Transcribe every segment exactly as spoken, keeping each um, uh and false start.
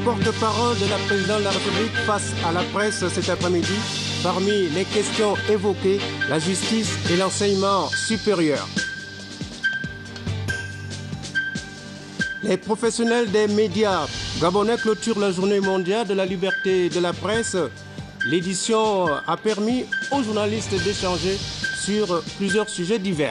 porte-parole de la présidente de la République face à la presse cet après-midi. Parmi les questions évoquées, la justice et l'enseignement supérieur. Les professionnels des médias gabonais clôturent la journée mondiale de la liberté de la presse. L'édition a permis aux journalistes d'échanger sur plusieurs sujets divers.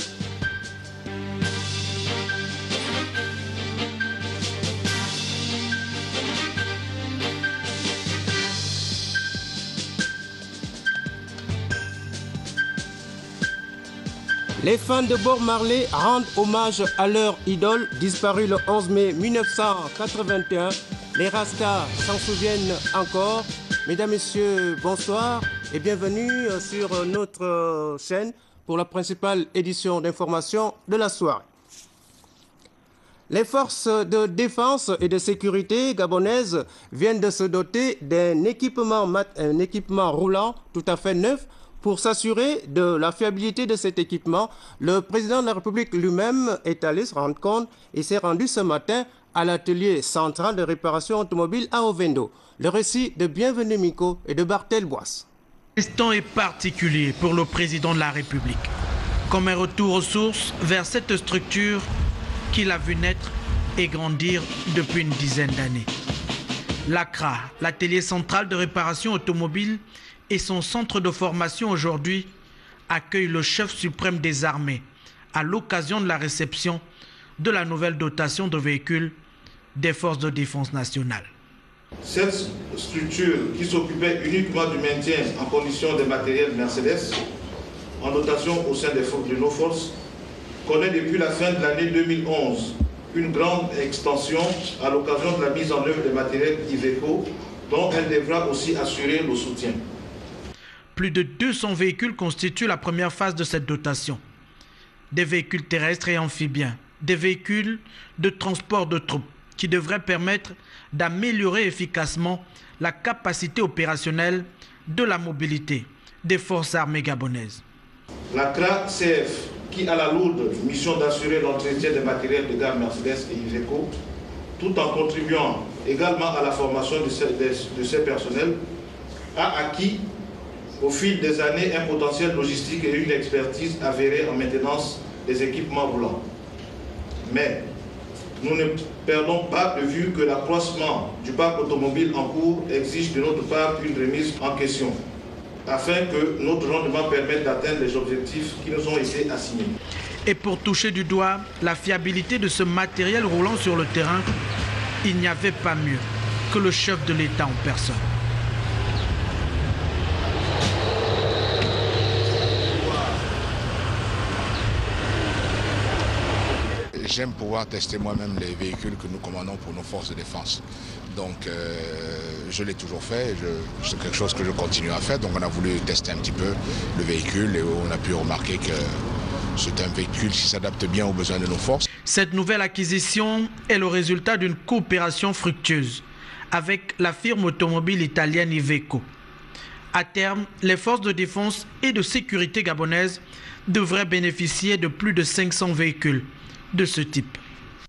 Les fans de Bob Marley rendent hommage à leur idole, disparue le onze mai mille neuf cent quatre-vingt-un. Les Rastas s'en souviennent encore. Mesdames, Messieurs, bonsoir et bienvenue sur notre chaîne pour la principale édition d'information de la soirée. Les forces de défense et de sécurité gabonaises viennent de se doter d'un équipement, un équipement roulant tout à fait neuf. Pour s'assurer de la fiabilité de cet équipement, le président de la République lui-même est allé se rendre compte et s'est rendu ce matin à l'atelier central de réparation automobile à Ovendo. Le récit de Bienvenue Miko et de Bartel Boisse. L'instant est particulier pour le président de la République, comme un retour aux sources vers cette structure qu'il a vu naître et grandir depuis une dizaine d'années. L'A C R A, l'atelier central de réparation automobile, et son centre de formation aujourd'hui accueille le chef suprême des armées à l'occasion de la réception de la nouvelle dotation de véhicules des forces de défense nationale. Cette structure qui s'occupait uniquement du maintien en condition des matériels Mercedes en dotation au sein des forces de nos forces connaît depuis la fin de l'année deux mille onze une grande extension à l'occasion de la mise en œuvre des matériels Iveco dont elle devra aussi assurer le soutien. Plus de deux cents véhicules constituent la première phase de cette dotation. Des véhicules terrestres et amphibiens, des véhicules de transport de troupes qui devraient permettre d'améliorer efficacement la capacité opérationnelle de la mobilité des forces armées gabonaises. La C R A C F, qui a la lourde mission d'assurer l'entretien des matériels de gamme Mercedes et Iveco, tout en contribuant également à la formation de ces, de ces personnels, a acquis au fil des années un potentiel logistique et une expertise avérée en maintenance des équipements roulants. Mais nous ne perdons pas de vue que l'accroissement du parc automobile en cours exige de notre part une remise en question, afin que notre rendement permette d'atteindre les objectifs qui nous ont été assignés. Et pour toucher du doigt la fiabilité de ce matériel roulant sur le terrain, il n'y avait pas mieux que le chef de l'État en personne. J'aime pouvoir tester moi-même les véhicules que nous commandons pour nos forces de défense. Donc euh, je l'ai toujours fait, c'est quelque chose que je continue à faire. Donc on a voulu tester un petit peu le véhicule et on a pu remarquer que c'est un véhicule qui s'adapte bien aux besoins de nos forces. Cette nouvelle acquisition est le résultat d'une coopération fructueuse avec la firme automobile italienne Iveco. À terme, les forces de défense et de sécurité gabonaises devraient bénéficier de plus de cinq cents véhicules de ce type.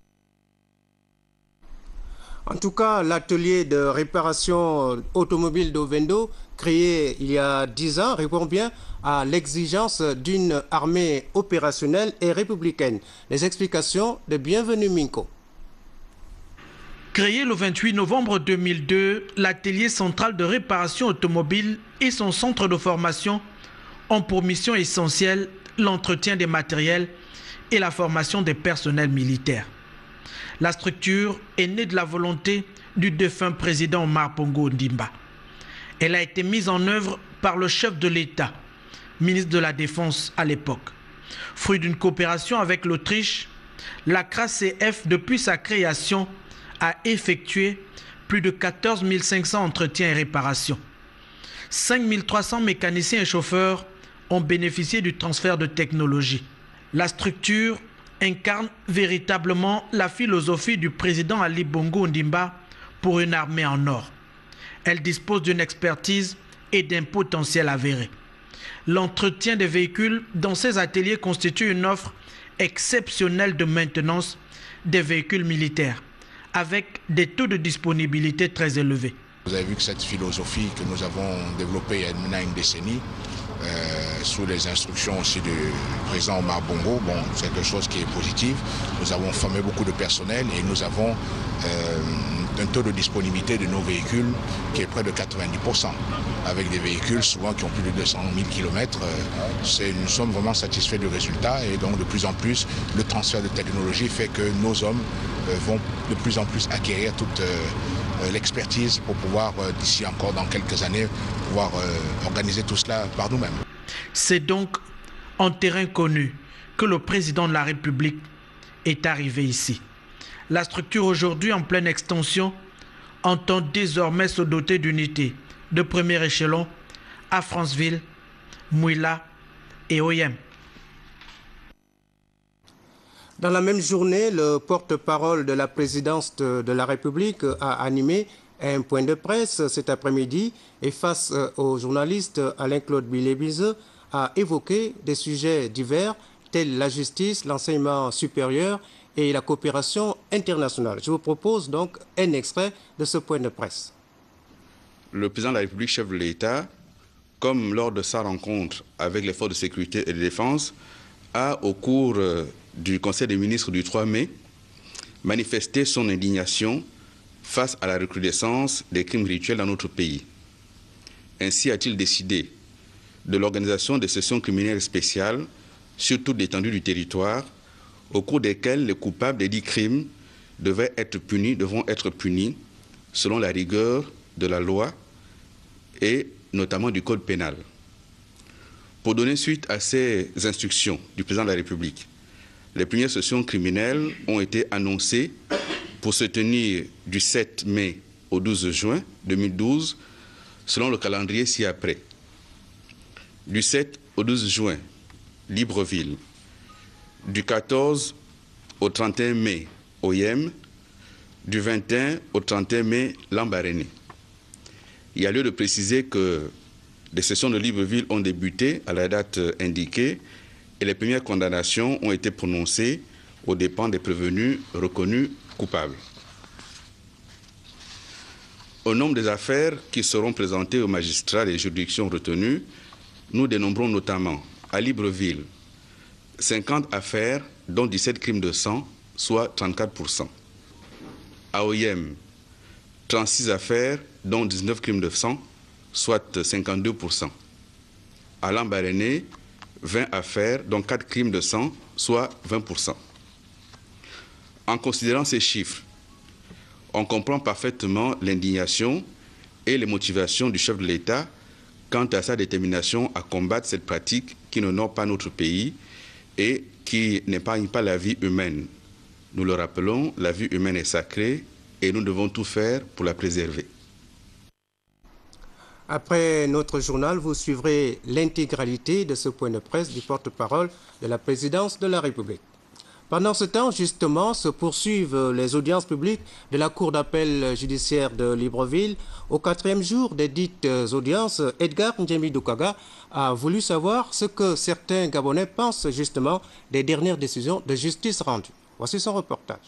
En tout cas, l'atelier de réparation automobile d'Ovendo, créé il y a dix ans, répond bien à l'exigence d'une armée opérationnelle et républicaine. Les explications de Bienvenue Minko. Créé le vingt-huit novembre deux mille deux, l'atelier central de réparation automobile et son centre de formation ont pour mission essentielle l'entretien des matériels et la formation des personnels militaires. La structure est née de la volonté du défunt président Omar Bongo Ondimba. Elle a été mise en œuvre par le chef de l'État, ministre de la Défense à l'époque. Fruit d'une coopération avec l'Autriche, la C R A C F, depuis sa création, a effectué plus de quatorze mille cinq cents entretiens et réparations. cinq mille trois cents mécaniciens et chauffeurs ont bénéficié du transfert de technologie. La structure incarne véritablement la philosophie du président Ali Bongo Ondimba pour une armée en or. Elle dispose d'une expertise et d'un potentiel avéré. L'entretien des véhicules dans ces ateliers constitue une offre exceptionnelle de maintenance des véhicules militaires, avec des taux de disponibilité très élevés. Vous avez vu que cette philosophie que nous avons développée il y a maintenant une décennie, euh, sous les instructions aussi du président Omar Bongo, bon, c'est quelque chose qui est positif. Nous avons formé beaucoup de personnel et nous avons euh, un taux de disponibilité de nos véhicules qui est près de quatre-vingt-dix pour cent. Avec des véhicules souvent qui ont plus de deux cent mille kilomètres, euh, nous sommes vraiment satisfaits du résultat et donc de plus en plus le transfert de technologie fait que nos hommes euh, vont de plus en plus acquérir toute euh, l'expertise pour pouvoir, euh, d'ici encore dans quelques années, pouvoir euh, organiser tout cela par nous-mêmes. C'est donc en terrain connu que le président de la République est arrivé ici. La structure aujourd'hui en pleine extension entend désormais se doter d'unités de premier échelon à Franceville, Mouila et Oyem. Dans la même journée, le porte-parole de la présidence de la République a animé un point de presse cet après-midi et face aux journalistes, Alain-Claude Bilébise a évoqué des sujets divers tels la justice, l'enseignement supérieur et la coopération internationale. Je vous propose donc un extrait de ce point de presse. Le président de la République, chef de l'État, comme lors de sa rencontre avec les forces de sécurité et de défense, a, au cours du Conseil des ministres du trois mai, manifesté son indignation face à la recrudescence des crimes rituels dans notre pays. Ainsi a-t-il décidé de l'organisation de sessions criminelles spéciales sur toute l'étendue du territoire, au cours desquelles les coupables des dix crimes devaient être punis, devront être punis selon la rigueur de la loi et notamment du Code pénal. Pour donner suite à ces instructions du président de la République, les premières sessions criminelles ont été annoncées pour se tenir du sept mai au douze juin deux mille douze, selon le calendrier ci-après. Du sept au douze juin, Libreville. Du quatorze au trente et un mai, Oyem. Du vingt et un au trente et un mai, Lambaréné. Il y a lieu de préciser que les sessions de Libreville ont débuté à la date indiquée et les premières condamnations ont été prononcées aux dépens des prévenus reconnus coupables. Au nombre des affaires qui seront présentées aux magistrats des juridictions retenues, nous dénombrons notamment à Libreville cinquante affaires, dont dix-sept crimes de sang, soit trente-quatre pour cent. À Oyem, trente-six affaires, dont dix-neuf crimes de sang, soit cinquante-deux pour cent. À Lambaréné, vingt affaires, dont quatre crimes de sang, soit vingt pour cent. En considérant ces chiffres, on comprend parfaitement l'indignation et les motivations du chef de l'État quant à sa détermination à combattre cette pratique qui n'honore pas notre pays et qui n'épargne pas la vie humaine. Nous le rappelons, la vie humaine est sacrée et nous devons tout faire pour la préserver. Après notre journal, vous suivrez l'intégralité de ce point de presse du porte-parole de la présidence de la République. Pendant ce temps, justement, se poursuivent les audiences publiques de la Cour d'appel judiciaire de Libreville. Au quatrième jour des dites audiences, Edgar Ndjemi Doukaga a voulu savoir ce que certains Gabonais pensent justement des dernières décisions de justice rendues. Voici son reportage.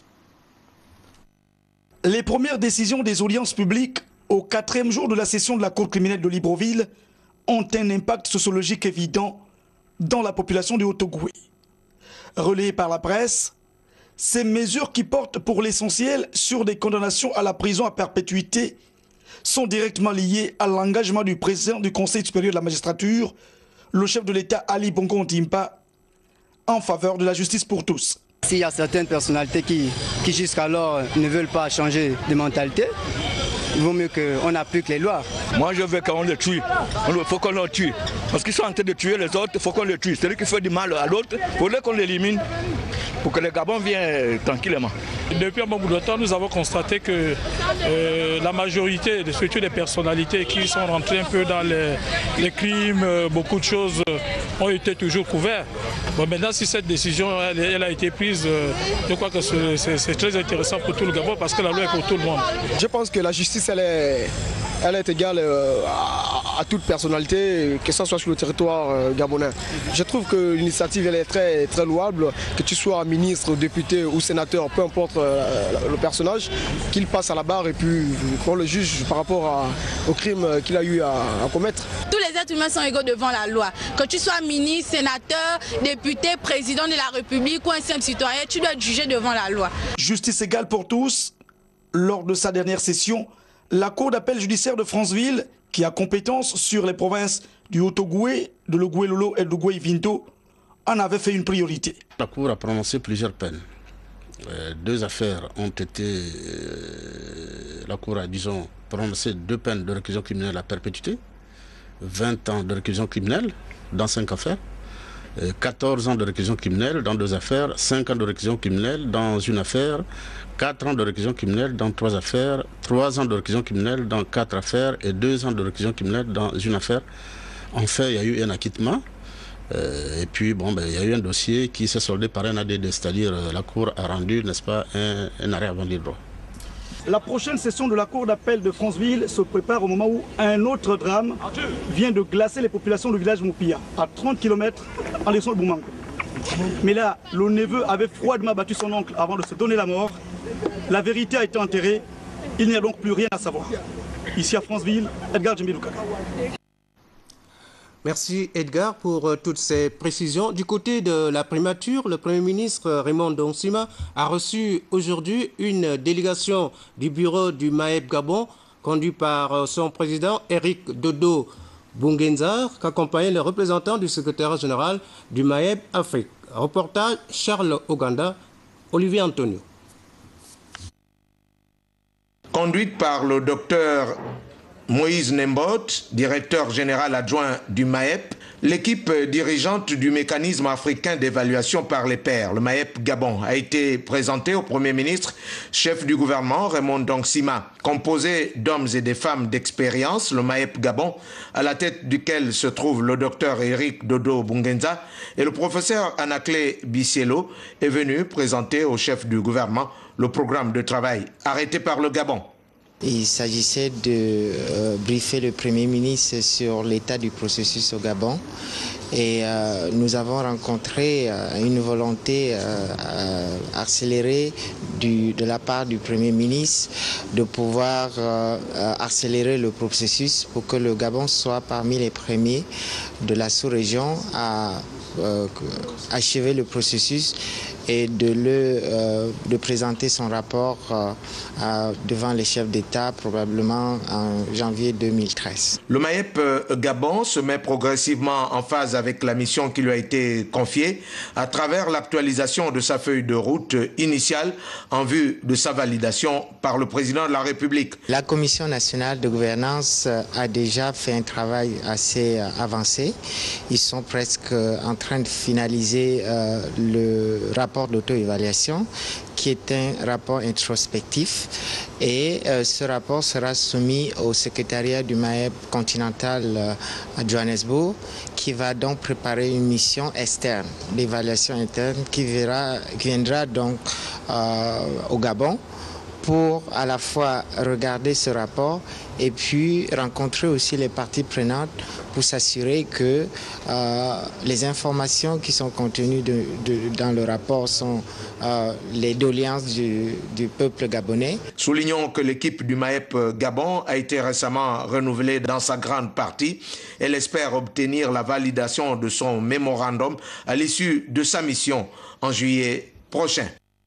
Les premières décisions des audiences publiques au quatrième jour de la session de la Cour criminelle de Libreville ont un impact sociologique évident dans la population du Haut-Ogooué. Relayées par la presse, ces mesures qui portent pour l'essentiel sur des condamnations à la prison à perpétuité sont directement liées à l'engagement du président du Conseil supérieur de la magistrature, le chef de l'État Ali Bongo Ondimba, en faveur de la justice pour tous. S'il y a certaines personnalités qui, qui jusqu'alors ne veulent pas changer de mentalité, il vaut mieux qu'on applique les lois. Moi je veux qu'on les tue, il faut qu'on les tue. Parce qu'ils sont en train de tuer les autres, il faut qu'on les tue. Celui qui fait du mal à l'autre, il faudrait qu'on l'élimine pour que les Gabon viennent tranquillement. Depuis un bon bout de temps, nous avons constaté que euh, la majorité, surtout des personnalités qui sont rentrées un peu dans les, les crimes, euh, beaucoup de choses euh, ont été toujours couvertes. Bon, maintenant, si cette décision elle, elle a été prise, euh, je crois que c'est très intéressant pour tout le Gabon parce que la loi est pour tout le monde. Je pense que la justice, elle est, elle est égale euh, à, à toute personnalité, que ce soit sur le territoire euh, gabonais. Je trouve que l'initiative est très, très louable, que tu sois ministre, député ou sénateur, peu importe euh, le personnage, qu'il passe à la barre et puis qu'on le juge par rapport à, au crime qu'il a eu à, à commettre. Tous les êtres humains sont égaux devant la loi. Que tu sois ministre, sénateur, député, président de la République ou un simple citoyen, tu dois être jugé devant la loi. Justice égale pour tous. Lors de sa dernière session, la Cour d'appel judiciaire de Franceville, qui a compétence sur les provinces du Haut-Ogooué, de l'Ogooué-Lolo et de l'Ogooué-Vinto, en avait fait une priorité. La Cour a prononcé plusieurs peines. Euh, deux affaires ont été... Euh, la Cour a, disons, prononcé deux peines de réclusion criminelle à perpétuité, vingt ans de réclusion criminelle dans cinq affaires, euh, quatorze ans de réclusion criminelle dans deux affaires, cinq ans de réclusion criminelle dans une affaire, quatre ans de réclusion criminelle dans trois affaires, trois ans de réclusion criminelle dans quatre affaires et deux ans de réclusion criminelle dans une affaire. En fait, il y a eu un acquittement. Euh, et puis, bon, ben, il y a eu un dossier qui s'est soldé par un A D D, c'est-à-dire euh, la Cour a rendu, n'est-ce pas, un, un arrêt avant libre droit. La prochaine session de la Cour d'appel de Franceville se prépare au moment où un autre drame vient de glacer les populations du village Moupia, à trente kilomètres en direction de Boumango. Mais là, le neveu avait froidement battu son oncle avant de se donner la mort. La vérité a été enterrée, il n'y a donc plus rien à savoir. Ici à Franceville, Edgar Djembi-Loukaka. Merci Edgar pour euh, toutes ces précisions. Du côté de la primature, le Premier ministre euh, Raymond Ndong-Sima a reçu aujourd'hui une délégation du bureau du M A E P Gabon, conduit par euh, son président Eric Dodo Bungenzar, qu'accompagnait le représentant du secrétaire général du M A E P Afrique. Reportage Charles Oganda, Olivier Antonio. Conduite par le docteur Moïse Nembot, directeur général adjoint du M A E P, l'équipe dirigeante du mécanisme africain d'évaluation par les pairs, le M A E P Gabon, a été présentée au Premier ministre, chef du gouvernement Raymond Ndong-Sima. Composé d'hommes et de femmes d'expérience, le M A E P Gabon, à la tête duquel se trouve le docteur Eric Dodo Bungenza et le professeur Anaclé Bisielo, est venu présenter au chef du gouvernement le programme de travail arrêté par le Gabon. Il s'agissait de euh, briefer le Premier ministre sur l'état du processus au Gabon. Et euh, nous avons rencontré euh, une volonté euh, euh, accélérée du, de la part du Premier ministre de pouvoir euh, euh, accélérer le processus pour que le Gabon soit parmi les premiers de la sous-région à euh, achever le processus et de, le, euh, de présenter son rapport euh, euh, devant les chefs d'État probablement en janvier deux mille treize. Le M A E P Gabon se met progressivement en phase avec la mission qui lui a été confiée à travers l'actualisation de sa feuille de route initiale en vue de sa validation par le président de la République. La Commission nationale de gouvernance a déjà fait un travail assez avancé. Ils sont presque en train de finaliser euh, le rapport d'auto-évaluation qui est un rapport introspectif et euh, ce rapport sera soumis au secrétariat du M A E P continental euh, à Johannesburg qui va donc préparer une mission externe, d'évaluation interne qui, verra, qui viendra donc euh, au Gabon pour à la fois regarder ce rapport et puis rencontrer aussi les parties prenantes pour s'assurer que euh, les informations qui sont contenues de, de, dans le rapport sont euh, les doléances du, du peuple gabonais. Soulignons que l'équipe du M A E P Gabon a été récemment renouvelée dans sa grande partie. Elle espère obtenir la validation de son mémorandum à l'issue de sa mission en juillet prochain.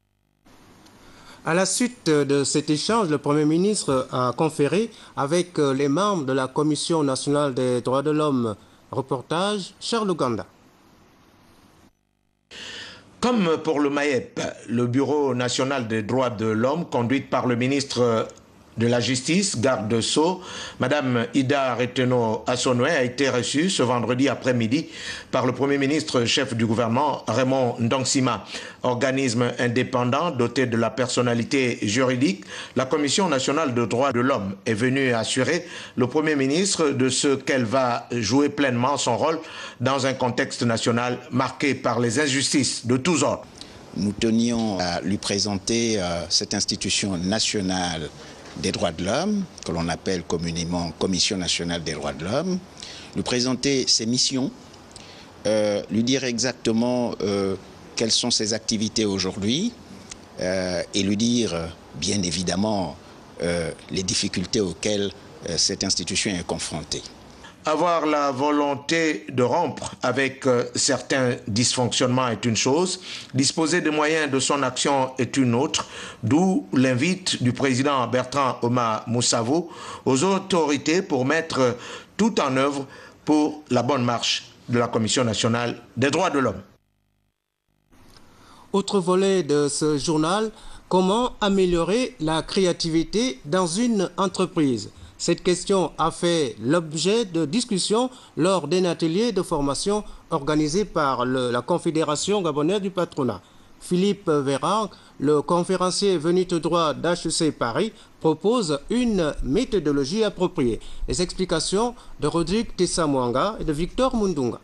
À la suite de cet échange, le Premier ministre a conféré avec les membres de la Commission nationale des droits de l'homme. Reportage Charles Oganda. Comme pour le M A E P, le Bureau national des droits de l'homme, conduit par le ministre de la Justice, garde de Sceaux, Madame Ida Reteno Assonoué, a été reçue ce vendredi après-midi par le Premier ministre chef du gouvernement Raymond Ndong-Sima. Organisme indépendant doté de la personnalité juridique, la Commission nationale des droits de l'homme est venue assurer le Premier ministre de ce qu'elle va jouer pleinement son rôle dans un contexte national marqué par les injustices de tous ordres. Nous tenions à lui présenter euh, cette institution nationale des droits de l'homme, que l'on appelle communément Commission nationale des droits de l'homme, lui présenter ses missions, euh, lui dire exactement euh, quelles sont ses activités aujourd'hui, euh, éludir, bien évidemment, euh, les difficultés auxquelles euh, cette institution est confrontée. Avoir la volonté de rompre avec euh, certains dysfonctionnements est une chose, disposer des moyens de son action est une autre, d'où l'invite du président Bertrand Omar Moussavou aux autorités pour mettre tout en œuvre pour la bonne marche de la Commission nationale des droits de l'homme. Autre volet de ce journal, comment améliorer la créativité dans une entreprise? Cette question a fait l'objet de discussions lors d'un atelier de formation organisé par le, la Confédération gabonaise du patronat. Philippe Vérang, le conférencier venu tout droit d'H E C Paris, propose une méthodologie appropriée. Les explications de Rodrigue Tessamouanga et de Victor Mundunga.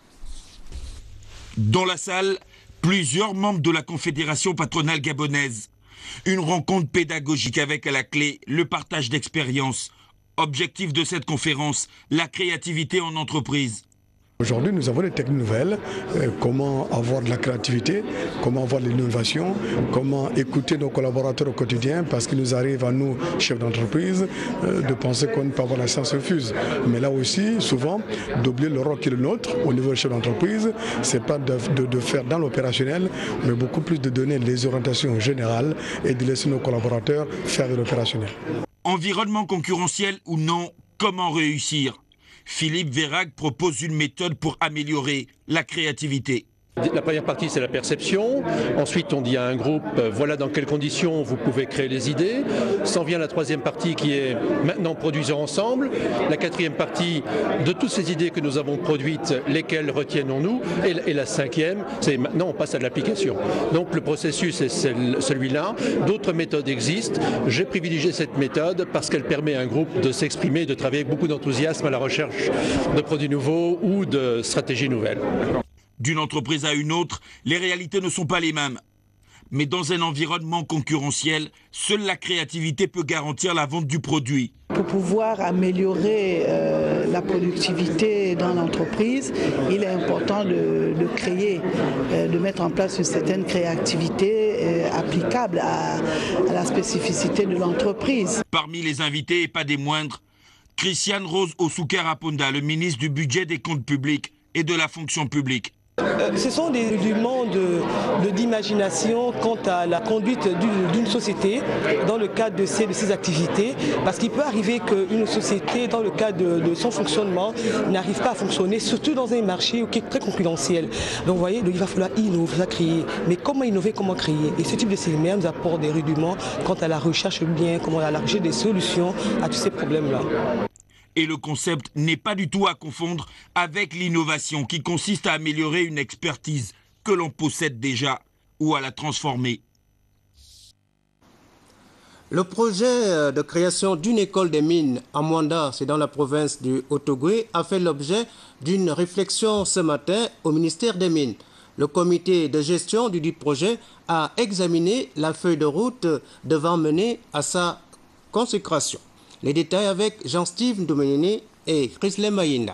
Dans la salle, plusieurs membres de la Confédération patronale gabonaise. Une rencontre pédagogique avec à la clé le partage d'expériences. Objectif de cette conférence, la créativité en entreprise. Aujourd'hui, nous avons des techniques nouvelles, euh, comment avoir de la créativité, comment avoir de l'innovation, comment écouter nos collaborateurs au quotidien, parce qu'il nous arrive à nous, chefs d'entreprise, euh, de penser qu'on ne peut avoir la science infuse. Mais là aussi, souvent, d'oublier le rôle qui est le nôtre au niveau du chef d'entreprise, ce n'est pas de, de, de faire dans l'opérationnel, mais beaucoup plus de donner les orientations générales et de laisser nos collaborateurs faire de l'opérationnel. Environnement concurrentiel ou non, comment réussir? Philippe Vérag propose une méthode pour améliorer la créativité. La première partie, c'est la perception. Ensuite, on dit à un groupe, euh, voilà dans quelles conditions vous pouvez créer les idées. S'en vient la troisième partie qui est maintenant produisons ensemble. La quatrième partie, de toutes ces idées que nous avons produites, lesquelles retiennons-nous. Et, et la cinquième, c'est maintenant on passe à l'application. Donc le processus est celui-là. D'autres méthodes existent. J'ai privilégié cette méthode parce qu'elle permet à un groupe de s'exprimer, de travailler avec beaucoup d'enthousiasme à la recherche de produits nouveaux ou de stratégies nouvelles. D'une entreprise à une autre, les réalités ne sont pas les mêmes. Mais dans un environnement concurrentiel, seule la créativité peut garantir la vente du produit. Pour pouvoir améliorer euh, la productivité dans l'entreprise, il est important de, de créer, euh, de mettre en place une certaine créativité euh, applicable à, à la spécificité de l'entreprise. Parmi les invités, et pas des moindres, Christiane Rose Osuka-Raponda, le ministre du Budget, des Comptes publics et de la Fonction publique. Ce sont des éléments d'imagination quant à la conduite d'une société dans le cadre de ces, de ces activités, parce qu'il peut arriver qu'une société, dans le cadre de, de son fonctionnement, n'arrive pas à fonctionner, surtout dans un marché qui est très concurrentiel. Donc vous voyez, il va falloir innover, créer. Mais comment innover, comment créer? Et ce type de séminaire nous apporte des rudiments quant à la recherche bien, comment à la recherche des solutions à tous ces problèmes-là. Et le concept n'est pas du tout à confondre avec l'innovation qui consiste à améliorer une expertise que l'on possède déjà ou à la transformer. Le projet de création d'une école des mines à Mwanda, c'est dans la province du Haut-Ogooué, a fait l'objet d'une réflexion ce matin au ministère des Mines. Le comité de gestion du dit projet a examiné la feuille de route devant mener à sa consécration. Les détails avec Jean-Steve Ndomenene et Chrislem Mayinda.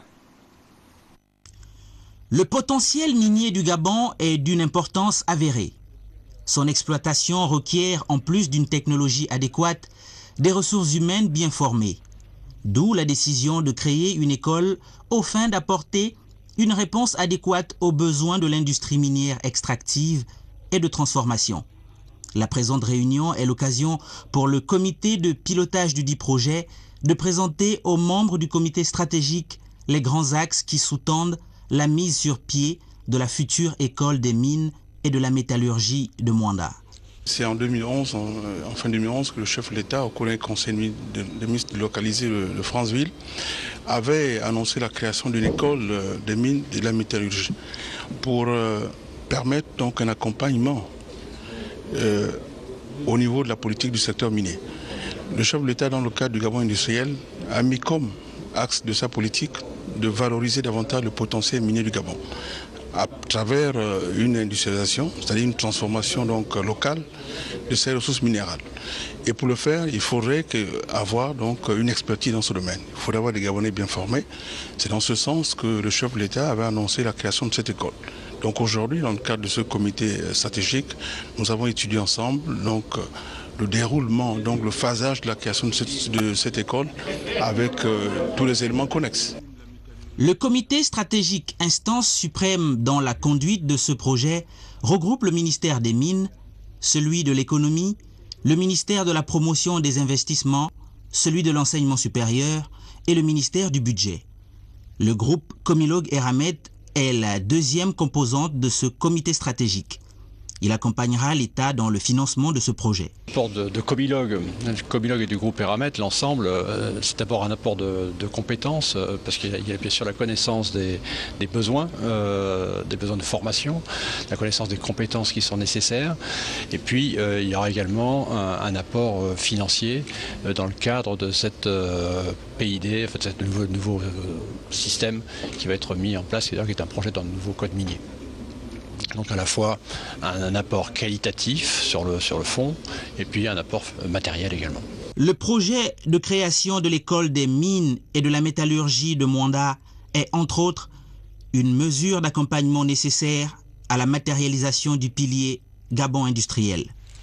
Le potentiel minier du Gabon est d'une importance avérée. Son exploitation requiert, en plus d'une technologie adéquate, des ressources humaines bien formées. D'où la décision de créer une école aux fins d'apporter une réponse adéquate aux besoins de l'industrie minière extractive et de transformation. La présente réunion est l'occasion pour le comité de pilotage du dit projet de présenter aux membres du comité stratégique les grands axes qui sous-tendent la mise sur pied de la future école des mines et de la métallurgie de Mwanda. C'est en deux mille onze, en, en fin deux mille onze, que le chef de l'État, au cours d'un conseil de, de ministres localisé de, de Franceville, avait annoncé la création d'une école des mines et de la métallurgie pour euh, permettre donc un accompagnement Euh, au niveau de la politique du secteur minier. Le chef de l'État, dans le cadre du Gabon industriel, a mis comme axe de sa politique de valoriser davantage le potentiel minier du Gabon à travers euh, une industrialisation, c'est-à-dire une transformation donc, locale de ces ressources minérales. Et pour le faire, il faudrait que, avoir donc, une expertise dans ce domaine. Il faudrait avoir des Gabonais bien formés. C'est dans ce sens que le chef de l'État avait annoncé la création de cette école. Donc aujourd'hui, dans le cadre de ce comité stratégique, nous avons étudié ensemble donc, le déroulement, donc le phasage de la création de cette, de cette école avec euh, tous les éléments connexes. Le comité stratégique, instance suprême dans la conduite de ce projet, regroupe le ministère des Mines, celui de l'économie, le ministère de la promotion des investissements, celui de l'enseignement supérieur et le ministère du budget. Le groupe Comilog Eramet est la deuxième composante de ce comité stratégique. Il accompagnera l'État dans le financement de ce projet. L'apport de, de Comilog, Comilog et du groupe Eramet, l'ensemble, euh, c'est d'abord un apport de, de compétences, euh, parce qu'il y, y a bien sûr la connaissance des, des besoins, euh, des besoins de formation, la connaissance des compétences qui sont nécessaires. Et puis, euh, il y aura également un, un apport euh, financier euh, dans le cadre de cette euh, P I D, en fait, ce nouveau, nouveau euh, système qui va être mis en place, qui est un projet dans le nouveau code minier. Donc à la fois un, un apport qualitatif sur le, sur le fond et puis un apport matériel également. Le projet de création de l'école des mines et de la métallurgie de Mwanda est entre autres une mesure d'accompagnement nécessaire à la matérialisation du pilier Gabon industriel.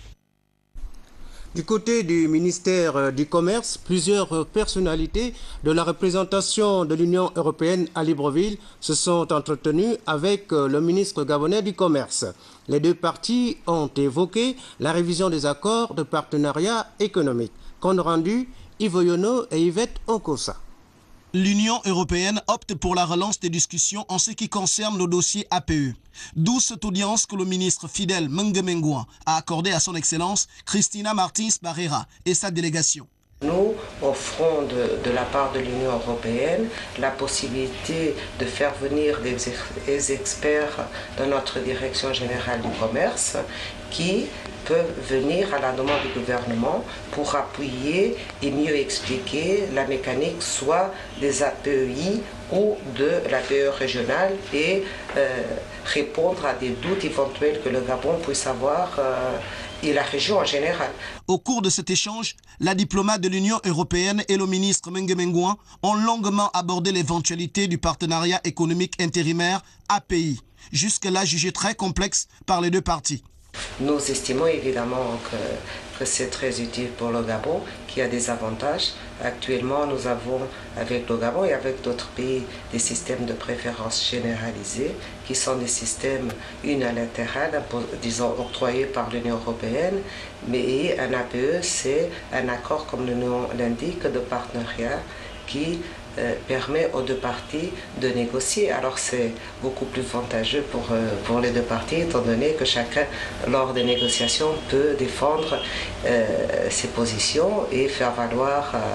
Du côté du ministère du Commerce, plusieurs personnalités de la représentation de l'Union européenne à Libreville se sont entretenues avec le ministre gabonais du Commerce. Les deux parties ont évoqué la révision des accords de partenariat économique. Compte rendu, Yves Yono et Yvette Onkosa. L'Union européenne opte pour la relance des discussions en ce qui concerne le dossier A P E. D'où cette audience que le ministre Fidel Mengemengua a accordée à son Excellence Cristina Martins Barrera et sa délégation. Nous offrons de, de la part de l'Union européenne la possibilité de faire venir des, des experts de notre direction générale du commerce qui peuvent venir à la demande du gouvernement pour appuyer et mieux expliquer la mécanique soit des A P E I ou de l'A P E régionale et euh, répondre à des doutes éventuels que le Gabon puisse avoir euh, et la région en général. Au cours de cet échange, la diplomate de l'Union européenne et le ministre Mengemengua ont longuement abordé l'éventualité du partenariat économique intérimaire A P I, jusque-là jugé très complexe par les deux parties. Nous estimons évidemment que, que c'est très utile pour le Gabon, qui a des avantages. Actuellement, nous avons avec le Gabon et avec d'autres pays des systèmes de préférence généralisés, qui sont des systèmes unilatéraux, disons octroyés par l'Union européenne. Mais un A P E, c'est un accord, comme le nom l'indique, de partenariat qui Euh, permet aux deux parties de négocier. Alors c'est beaucoup plus avantageux pour, euh, pour les deux parties, étant donné que chacun, lors des négociations, peut défendre euh, ses positions et faire valoir euh,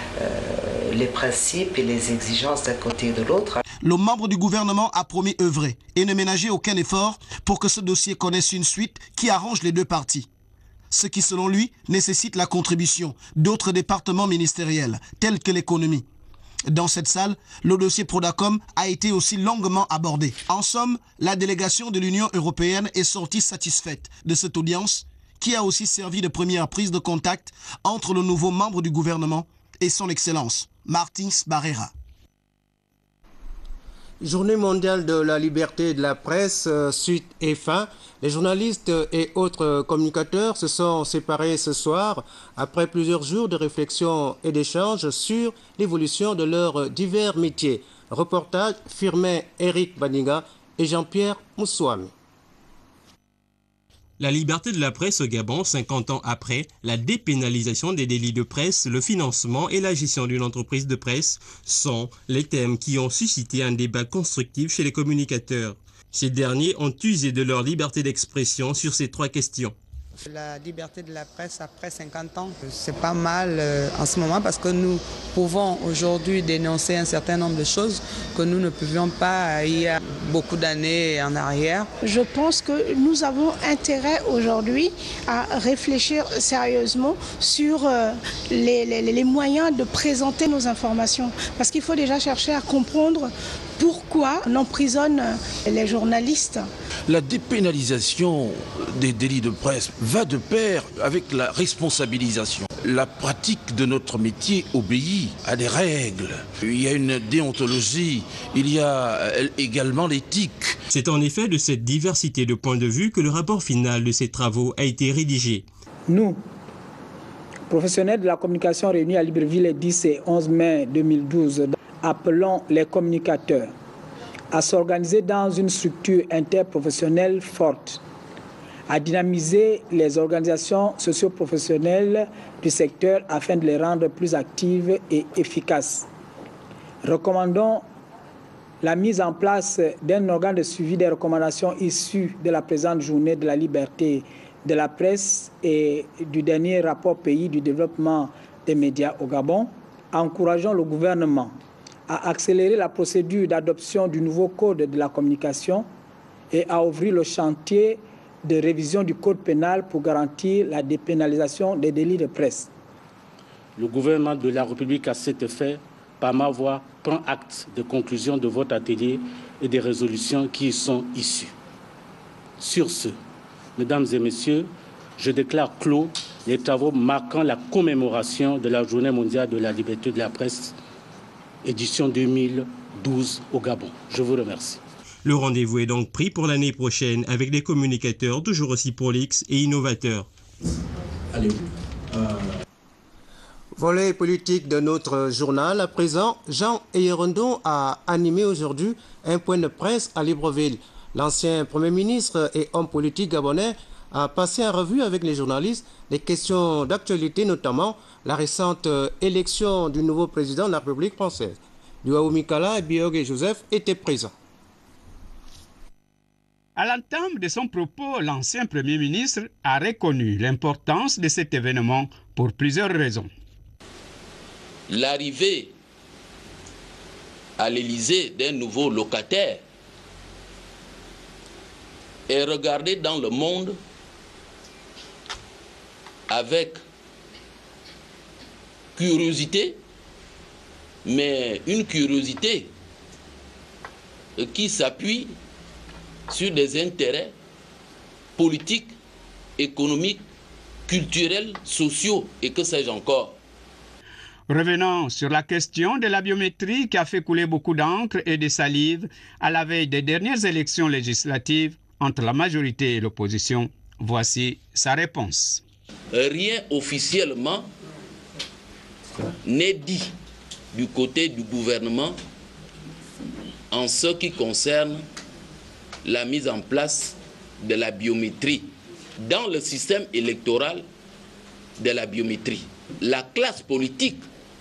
euh, les principes et les exigences d'un côté et de l'autre. Le membre du gouvernement a promis œuvrer et ne ménager aucun effort pour que ce dossier connaisse une suite qui arrange les deux parties. Ce qui, selon lui, nécessite la contribution d'autres départements ministériels, tels que l'économie. Dans cette salle, le dossier Prodacom a été aussi longuement abordé. En somme, la délégation de l'Union européenne est sortie satisfaite de cette audience qui a aussi servi de première prise de contact entre le nouveau membre du gouvernement et son Excellence, Martins Barrera. Journée mondiale de la liberté de la presse, suite et fin. Les journalistes et autres communicateurs se sont séparés ce soir après plusieurs jours de réflexion et d'échanges sur l'évolution de leurs divers métiers. Reportage firmé Eric Baniga et Jean-Pierre Moussouami. La liberté de la presse au Gabon, cinquante ans après, la dépénalisation des délits de presse, le financement et la gestion d'une entreprise de presse sont les thèmes qui ont suscité un débat constructif chez les communicateurs. Ces derniers ont usé de leur liberté d'expression sur ces trois questions. La liberté de la presse après cinquante ans, c'est pas mal euh, en ce moment parce que nous pouvons aujourd'hui dénoncer un certain nombre de choses que nous ne pouvions pas il y a beaucoup d'années en arrière. Je pense que nous avons intérêt aujourd'hui à réfléchir sérieusement sur euh, les, les, les moyens de présenter nos informations parce qu'il faut déjà chercher à comprendre pourquoi on emprisonne les journalistes. La dépénalisation des délits de presse va de pair avec la responsabilisation. La pratique de notre métier obéit à des règles. Il y a une déontologie, il y a également l'éthique. C'est en effet de cette diversité de points de vue que le rapport final de ces travaux a été rédigé. Nous, professionnels de la communication réunis à Libreville les dix et onze mai deux mille douze, appelons les communicateurs à s'organiser dans une structure interprofessionnelle forte, à dynamiser les organisations socio-professionnelles du secteur afin de les rendre plus actives et efficaces. Recommandons la mise en place d'un organe de suivi des recommandations issues de la présente journée de la liberté de la presse et du dernier rapport pays du développement des médias au Gabon. Encourageons le gouvernement à accélérer la procédure d'adoption du nouveau code de la communication et à ouvrir le chantier de révision du code pénal pour garantir la dépénalisation des délits de presse. Le gouvernement de la République, à cet effet, par ma voix, prend acte des conclusions de votre atelier et des résolutions qui y sont issues. Sur ce, mesdames et messieurs, je déclare clos les travaux marquant la commémoration de la Journée mondiale de la liberté de la presse, édition deux mille douze au Gabon. Je vous remercie. Le rendez-vous est donc pris pour l'année prochaine avec des communicateurs toujours aussi prolixes et innovateurs. Allez. Euh... Volet politique de notre journal. À présent, Jean Eyerondon a animé aujourd'hui un point de presse à Libreville. L'ancien Premier ministre et homme politique gabonais a passé en revue avec les journalistes des questions d'actualité, notamment la récente élection du nouveau président de la République française. Duaou Mikala, Biog et Joseph étaient présents. À l'entame de son propos, l'ancien Premier ministre a reconnu l'importance de cet événement pour plusieurs raisons. L'arrivée à l'Élysée d'un nouveau locataire est regardée dans le monde avec curiosité, mais une curiosité qui s'appuie sur des intérêts politiques, économiques, culturels, sociaux et que sais-je encore. Revenons sur la question de la biométrie qui a fait couler beaucoup d'encre et de salive à la veille des dernières élections législatives entre la majorité et l'opposition. Voici sa réponse. Rien officiellement n'est dit du côté du gouvernement en ce qui concerne la mise en place de la biométrie dans le système électoral de la biométrie. La classe politique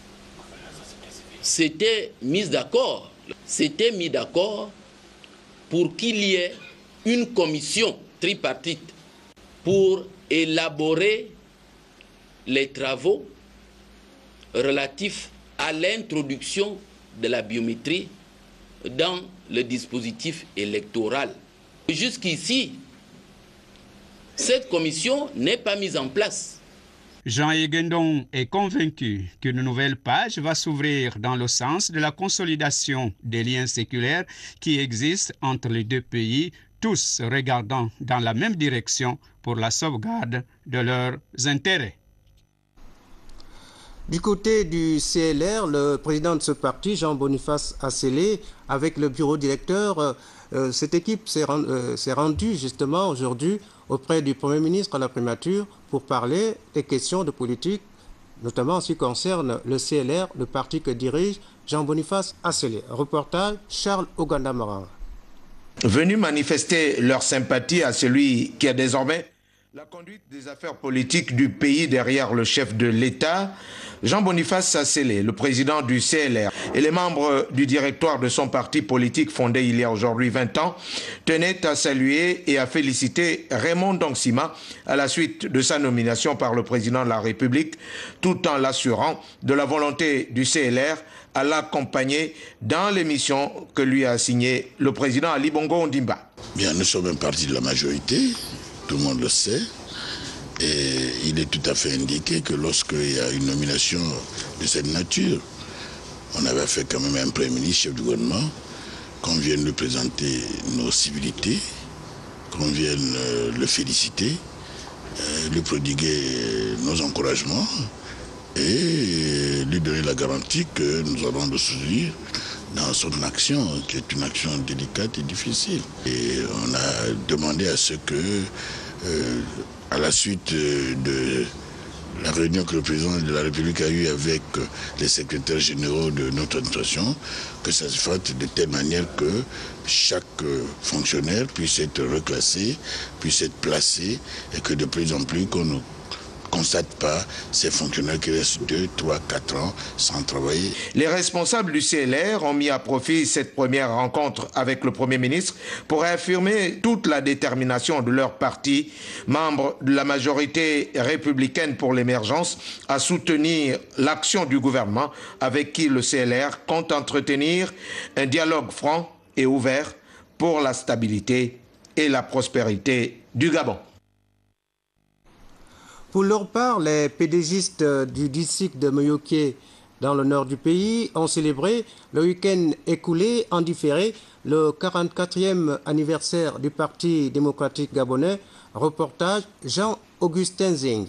s'était mise d'accord, s'était mis d'accord pour qu'il y ait une commission tripartite pour élaborer les travaux relatifs à l'introduction de la biométrie dans le dispositif électoral. Jusqu'ici, cette commission n'est pas mise en place. Jean Eyerondon est convaincu qu'une nouvelle page va s'ouvrir dans le sens de la consolidation des liens séculaires qui existent entre les deux pays, tous regardant dans la même direction pour la sauvegarde de leurs intérêts. Du côté du C L R, le président de ce parti, Jean-Boniface Asselé, avec le bureau directeur, euh, cette équipe s'est rend, euh, rendue justement aujourd'hui auprès du Premier ministre à la primature pour parler des questions de politique, notamment en ce qui concerne le C L R, le parti que dirige Jean-Boniface Asselé. Reportage Charles Ogandamaran. Venus manifester leur sympathie à celui qui a désormais la conduite des affaires politiques du pays derrière le chef de l'État, Jean-Boniface Asselé, le président du C L R, et les membres du directoire de son parti politique fondé il y a aujourd'hui vingt ans, tenaient à saluer et à féliciter Raymond Dongsima à la suite de sa nomination par le président de la République, tout en l'assurant de la volonté du C L R à l'accompagner dans les missions que lui a assignées le président Ali Bongo Ondimba. Bien, nous sommes un parti de la majorité, tout le monde le sait. Et il est tout à fait indiqué que lorsqu'il y a une nomination de cette nature, on avait fait quand même un Premier ministre, chef du gouvernement, qu'on vienne lui présenter nos civilités, qu'on vienne euh, le féliciter, euh, lui prodiguer nos encouragements et lui donner la garantie que nous allons le soutenir dans son action, qui est une action délicate et difficile. Et on a demandé à ce que, euh, à la suite de la réunion que le président de la République a eue avec les secrétaires généraux de notre administration, que ça se fasse de telle manière que chaque fonctionnaire puisse être reclassé, puisse être placé, et que de plus en plus qu'on ne constate pas ces fonctionnaires qui restent deux, trois, quatre ans sans travailler. Les responsables du C L R ont mis à profit cette première rencontre avec le Premier ministre pour réaffirmer toute la détermination de leur parti, membre de la majorité républicaine pour l'émergence, à soutenir l'action du gouvernement avec qui le C L R compte entretenir un dialogue franc et ouvert pour la stabilité et la prospérité du Gabon. Pour leur part, les pédégistes du district de Moyoké dans le nord du pays ont célébré le week-end écoulé en différé le quarante-quatrième anniversaire du Parti démocratique gabonais. Reportage Jean-Augustin Zing.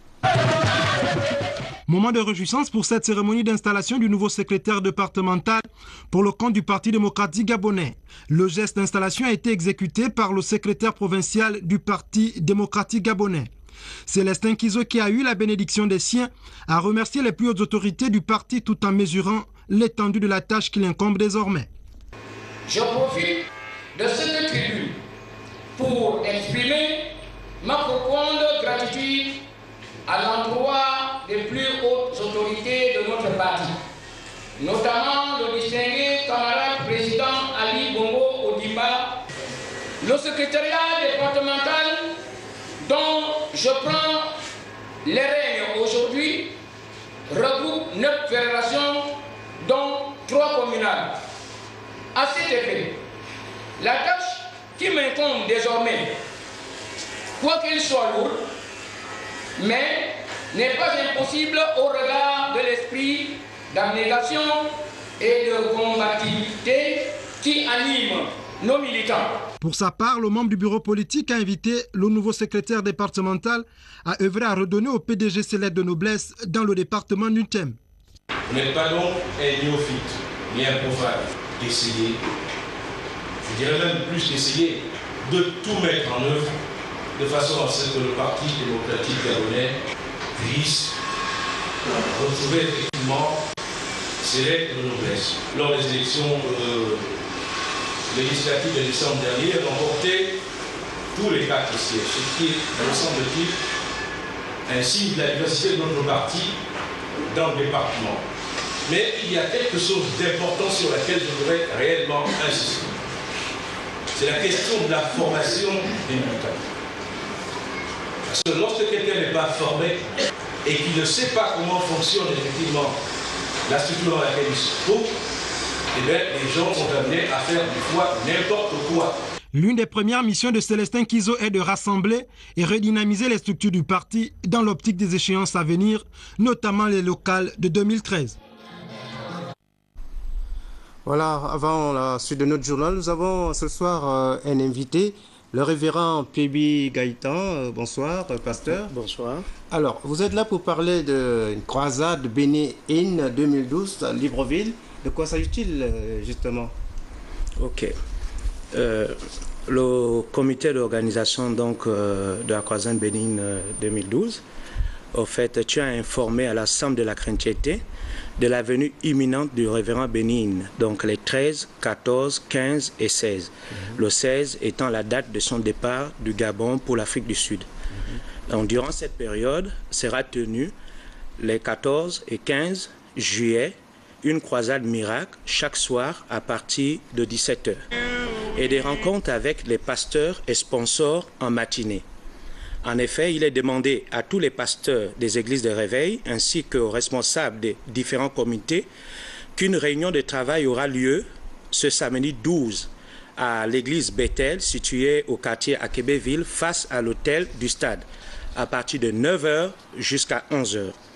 Moment de réjouissance pour cette cérémonie d'installation du nouveau secrétaire départemental pour le compte du Parti démocratique gabonais. Le geste d'installation a été exécuté par le secrétaire provincial du Parti démocratique gabonais. Célestin Kizo, qui a eu la bénédiction des siens, a remercié les plus hautes autorités du parti tout en mesurant l'étendue de la tâche qui l'incombe désormais. Je profite de cette tribune pour exprimer ma profonde gratitude à l'endroit des plus hautes autorités de notre parti, notamment le distingué camarade président Ali Bongo Odimba, le secrétariat départemental dont je prends les règnes aujourd'hui, regroupe neuf fédérations, dont trois communales. À cet effet, la tâche qui m'incombe désormais, quoi qu'elle soit lourde, mais n'est pas impossible au regard de l'esprit d'abnégation et de combativité qui anime nos militants. Pour sa part, le membre du bureau politique a invité le nouveau secrétaire départemental à œuvrer à redonner au P D G ses lettres de noblesse dans le département du Thème. Vous n'êtes pas donc un néophyte, ni un profane, d'essayer, je dirais même plus qu'essayer, de tout mettre en œuvre de façon à ce que le Parti démocratique gabonais puisse retrouver effectivement ses lettres de noblesse. Lors des élections euh, législatives de décembre dernier, remporté tous les quatre sièges, ce qui est, me semble-t-il, un signe de la diversité de notre parti dans le département. Mais il y a quelque chose d'important sur laquelle je voudrais réellement insister. C'est la question de la formation des militants. Parce que lorsque quelqu'un n'est pas formé et qu'il ne sait pas comment fonctionne effectivement la structure dans laquelle il se trouve, eh bien, les gens sont amenés à faire des fois n'importe quoi. L'une des premières missions de Célestin Kizo est de rassembler et redynamiser les structures du parti dans l'optique des échéances à venir, notamment les locales de deux mille treize. Voilà, avant la suite de notre journal, nous avons ce soir euh, un invité, le révérend Pébi Gaïtan. Euh, bonsoir, euh, pasteur. Bonsoir. Alors, vous êtes là pour parler d'une croisade Bénin deux mille douze à Libreville. De quoi s'agit-il euh, justement? Ok. Euh, le comité d'organisation donc euh, de la croisade Bénin euh, deux mille douze, au fait, tu as informé à l'Assemblée de la chrétienté de la venue imminente du révérend Bénin, donc les treize, quatorze, quinze et seize. Mm-hmm. Le seize étant la date de son départ du Gabon pour l'Afrique du Sud. Mm-hmm. Donc, durant cette période, sera tenue les quatorze et quinze juillet une croisade miracle chaque soir à partir de dix-sept heures et des rencontres avec les pasteurs et sponsors en matinée. En effet, il est demandé à tous les pasteurs des églises de réveil ainsi qu'aux responsables des différents comités qu'une réunion de travail aura lieu ce samedi douze à l'église Bethel située au quartier Akebeville face à l'hôtel du stade à partir de neuf heures jusqu'à onze heures.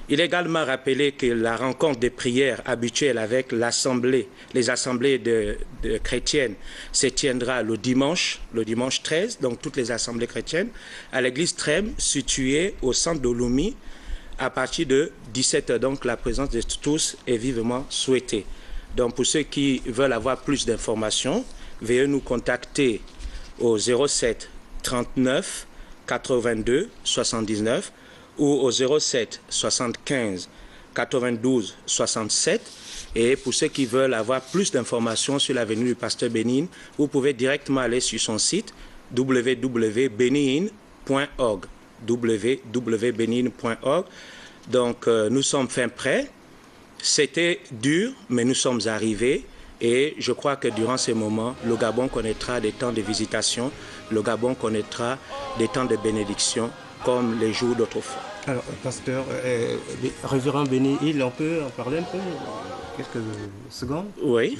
Il est également rappelé que la rencontre des prières habituelles avec l'assemblée, les assemblées de, de chrétiennes se tiendra le dimanche, le dimanche treize, donc toutes les assemblées chrétiennes, à l'église Trême, située au centre de Lomé, à partir de dix-sept heures. Donc la présence de tous est vivement souhaitée. Donc pour ceux qui veulent avoir plus d'informations, veuillez nous contacter au zéro sept trente-neuf quatre-vingt-deux soixante-dix-neuf ou au zéro sept soixante-quinze quatre-vingt-douze soixante-sept. Et pour ceux qui veulent avoir plus d'informations sur la venue du pasteur Bénigne, vous pouvez directement aller sur son site w w w point bénigne point org. w w w point bénigne point org. Donc euh, nous sommes fin prêts. C'était dur, mais nous sommes arrivés. Et je crois que durant ces moments, le Gabon connaîtra des temps de visitation, le Gabon connaîtra des temps de bénédiction, comme les jours d'autrefois. Alors, pasteur, euh, révérend Béni-Il, on peut en parler un peu? Quelques secondes? Oui.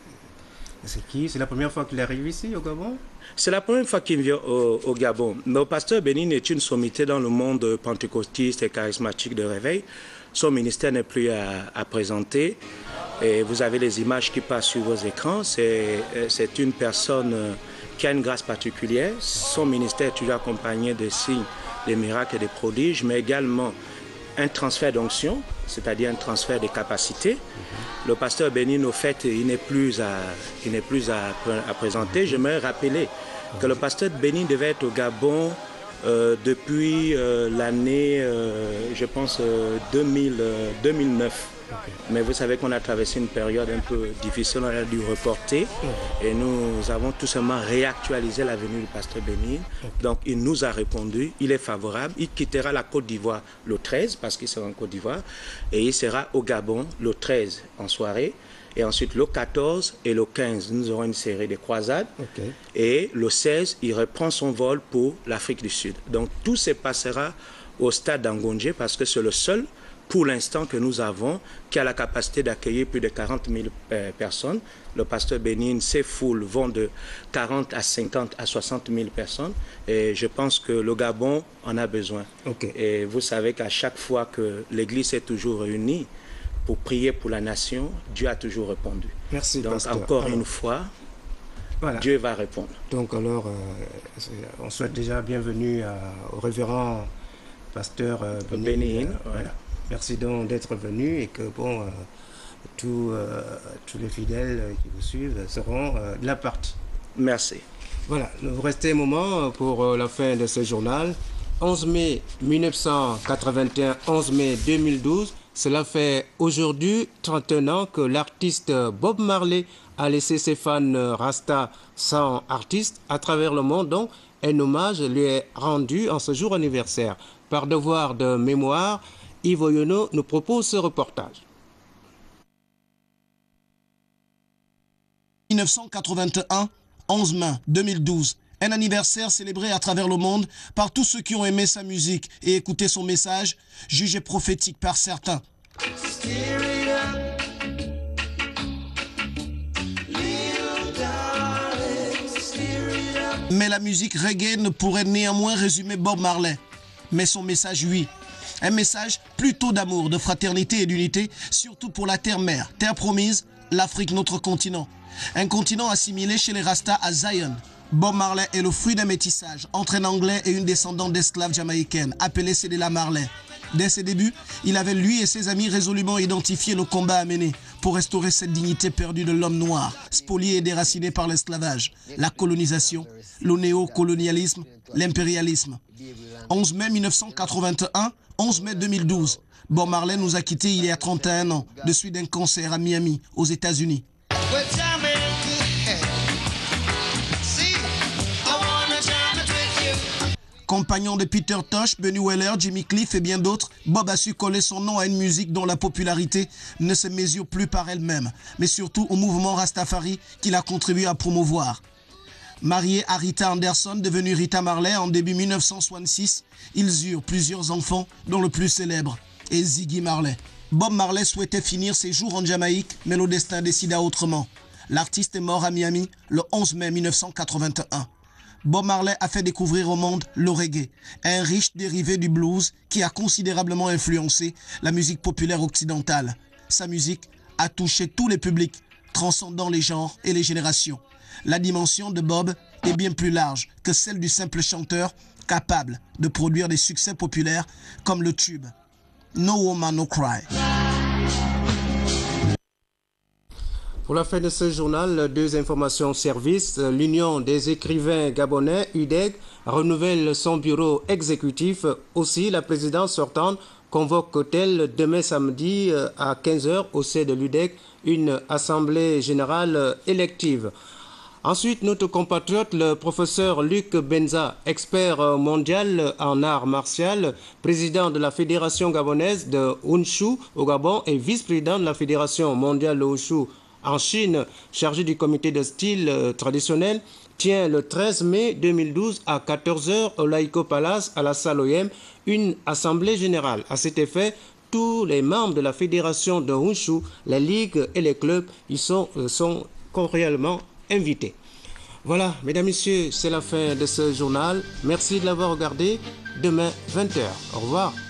C'est qui? C'est la première fois qu'il arrive ici, au Gabon? C'est la première fois qu'il vient au, au Gabon. Le pasteur Bénigne est une sommité dans le monde pentecôtiste et charismatique de réveil. Son ministère n'est plus à, à présenter. Et vous avez les images qui passent sur vos écrans. C'est une personne qui a une grâce particulière. Son ministère est toujours accompagné de signes, des miracles et des prodiges, mais également un transfert d'onction, c'est-à-dire un transfert de capacité. Mm-hmm. Le pasteur Bénigne, au fait, il n'est plus, à, il n'est plus à, à présenter. J'aimerais rappeler que le pasteur Bénigne devait être au Gabon euh, depuis euh, l'année, euh, je pense, euh, deux mille, euh, deux mille neuf. Okay. Mais vous savez qu'on a traversé une période un peu difficile, on a dû reporter okay. et nous avons tout simplement réactualisé la venue du pasteur Bénigne. Okay. Donc il nous a répondu, il est favorable, il quittera la Côte d'Ivoire le treize parce qu'il sera en Côte d'Ivoire et il sera au Gabon le treize en soirée et ensuite le quatorze et le quinze nous aurons une série de croisades okay. et le seize il reprend son vol pour l'Afrique du Sud. Donc tout se passera au stade d'Angondje parce que c'est le seul pour l'instant que nous avons, qui a la capacité d'accueillir plus de quarante mille euh, personnes. Le pasteur Bénigne, ses foules vont de quarante à cinquante à soixante mille personnes. Et je pense que le Gabon en a besoin. Okay. Et vous savez qu'à chaque fois que l'Église est toujours réunie pour prier pour la nation, Dieu a toujours répondu. Merci, donc pasteur. Encore alors, une fois, voilà. Dieu va répondre. Donc alors, euh, on souhaite déjà bienvenue à, au révérend pasteur euh, Bénigne. Bénigne, euh, voilà. Merci donc d'être venu et que bon, euh, tous, euh, tous les fidèles qui vous suivent seront euh, de la partie. Merci. Voilà, nous restez un moment pour euh, la fin de ce journal. onze mai mille neuf cent quatre-vingt-un, onze mai deux mille douze, cela fait aujourd'hui trente et un ans que l'artiste Bob Marley a laissé ses fans Rasta sans artiste à travers le monde. Donc, un hommage lui est rendu en ce jour anniversaire. Par devoir de mémoire, Yves Oyono nous propose ce reportage. mille neuf cent quatre-vingt-un, onze mai deux mille douze, un anniversaire célébré à travers le monde par tous ceux qui ont aimé sa musique et écouté son message, jugé prophétique par certains. Mais la musique reggae ne pourrait néanmoins résumer Bob Marley. Mais son message, oui. Un message plutôt d'amour, de fraternité et d'unité, surtout pour la terre-mère, terre promise, l'Afrique, notre continent. Un continent assimilé chez les Rastas à Zion. Bob Marley est le fruit d'un métissage entre un Anglais et une descendante d'esclaves jamaïcaines, appelée Cédella Marley. Dès ses débuts, il avait lui et ses amis résolument identifié le combat à mener pour restaurer cette dignité perdue de l'homme noir, spolié et déraciné par l'esclavage, la colonisation, le néocolonialisme, l'impérialisme. onze mai mille neuf cent quatre-vingt-un, onze mai deux mille douze, Bob Marley nous a quittés il y a trente et un ans, de suite d'un concert à Miami, aux États-Unis. Compagnon de Peter Tosh, Benny Weller, Jimmy Cliff et bien d'autres, Bob a su coller son nom à une musique dont la popularité ne se mesure plus par elle-même, mais surtout au mouvement Rastafari qu'il a contribué à promouvoir. Marié à Rita Anderson, devenue Rita Marley en début mille neuf cent soixante-six, ils eurent plusieurs enfants, dont le plus célèbre est Ziggy Marley. Bob Marley souhaitait finir ses jours en Jamaïque, mais le destin décida autrement. L'artiste est mort à Miami le onze mai mille neuf cent quatre-vingt-un. Bob Marley a fait découvrir au monde le reggae, un riche dérivé du blues qui a considérablement influencé la musique populaire occidentale. Sa musique a touché tous les publics, transcendant les genres et les générations. La dimension de Bob est bien plus large que celle du simple chanteur capable de produire des succès populaires comme le tube No Woman No Cry. Pour la fin de ce journal, deux informations service. L'Union des écrivains gabonais, U D E G, renouvelle son bureau exécutif. Aussi, la présidence sortante convoque-t-elle demain samedi à quinze heures au sein de l'U D E G une assemblée générale élective. Ensuite, notre compatriote, le professeur Luc Benza, expert mondial en art martial, président de la Fédération gabonaise de Wushu au Gabon et vice-président de la Fédération mondiale de Wushu en Chine, chargé du comité de style traditionnel, tient le treize mai deux mille douze à quatorze heures au Laïko Palace à la salle O I M une assemblée générale. À cet effet, tous les membres de la Fédération de Wushu, les ligues et les clubs y sont, sont cordialement invités. Voilà, mesdames, messieurs, c'est la fin de ce journal. Merci de l'avoir regardé. Demain, vingt heures. Au revoir.